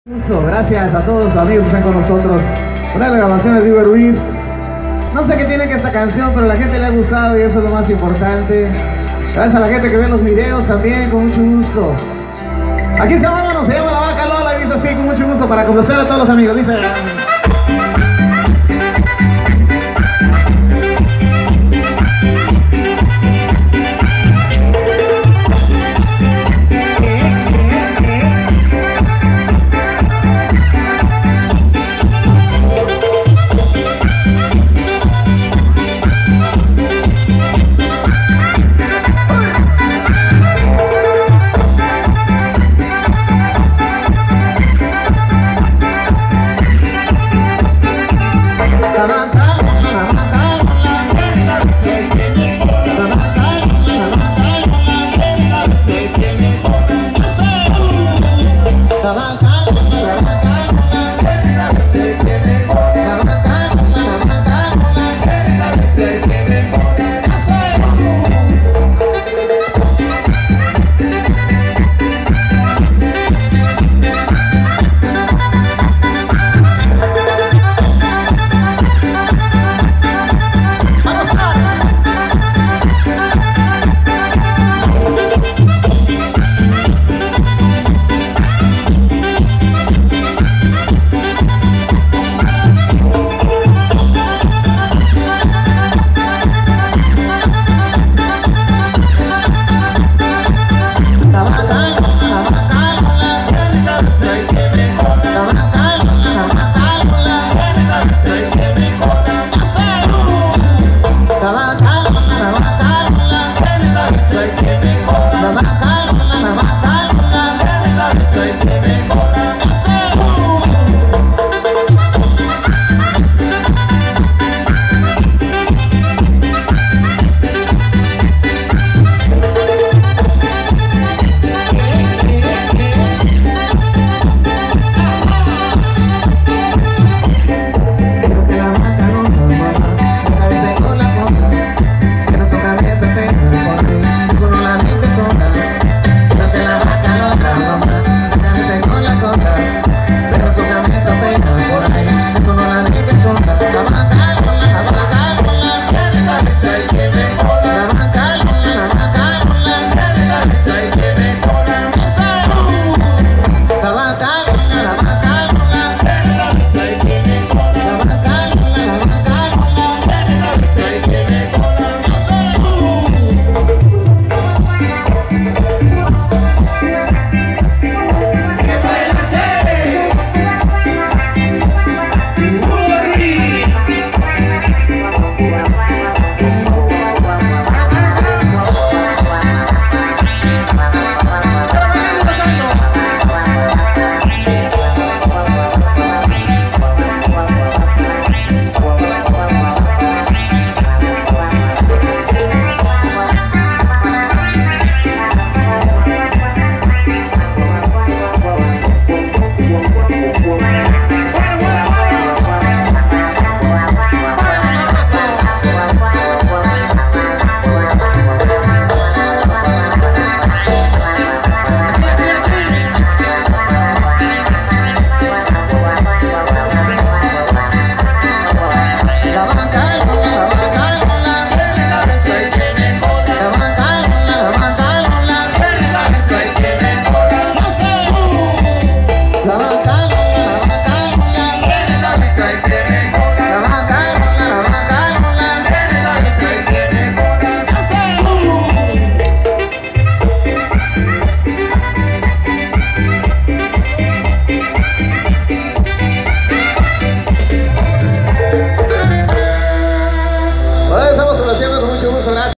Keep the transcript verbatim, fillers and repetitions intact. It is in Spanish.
Gracias a todos los amigos que están con nosotros. Una de las grabaciones de Uber Ruiz. No sé qué tiene que esta canción, pero a la gente le ha gustado y eso es lo más importante. Gracias a la gente que ve los videos también, con mucho gusto. Aquí se llama, se llama La Vaca Lola y dice así, con mucho gusto, para complacer a todos los amigos. Dice... Bye.